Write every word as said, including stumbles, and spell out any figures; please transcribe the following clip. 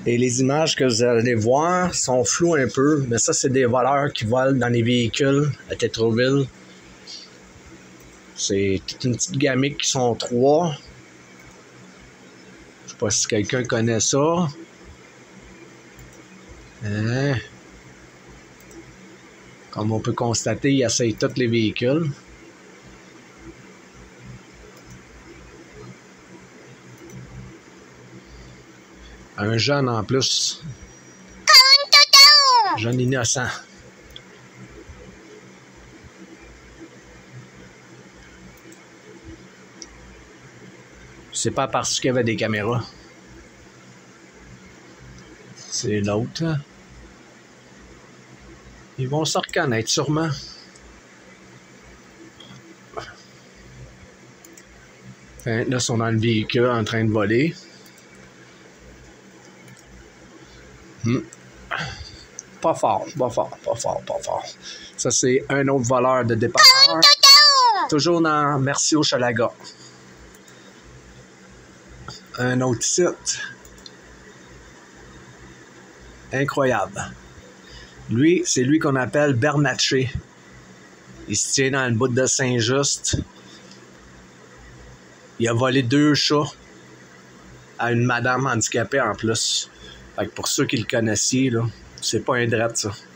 Et les images que vous allez voir sont floues un peu, mais ça, c'est des voleurs qui volent dans les véhicules à Tétroville. C'est toute une petite gamique qui sont trois. Je sais pas si quelqu'un connaît ça. Hein? Comme on peut constater, ils essayent tous les véhicules. Un jeune en plus. Jeune innocent. C'est pas parce qu'il y avait des caméras. C'est l'autre. Ils vont se reconnaître sûrement. Enfin, là, ils sont dans le véhicule en train de voler. Hmm. Pas fort, pas fort, pas fort, pas fort. Ça, c'est un autre voleur de dépanneur. Toujours dans Merci Hochelaga. Un autre site. Incroyable. Lui, c'est lui qu'on appelle Bernatchez. Il se tient dans le bout de Saint-Just. Il a volé deux chats à une madame handicapée en plus. Fait que pour ceux qui le connaissaient, là, c'est pas un drette, ça.